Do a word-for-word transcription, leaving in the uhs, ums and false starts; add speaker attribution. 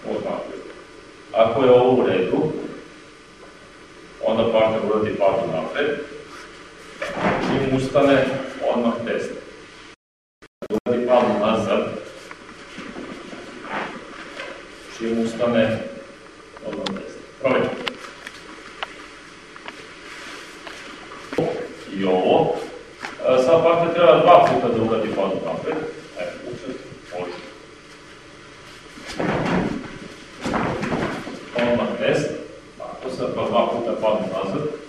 Speaker 1: od napred. Ako je ovo u redu, onda partner uradi padu napred. Čim ustane, odmah test. Uradi padu nazad. Čim ustane, odmah test. Probajte. I ovo. Sad partner treba dva puta da uradi padu napred. Evo, učest, može. Odmah test. Tako sad pa dva puta padu nazad.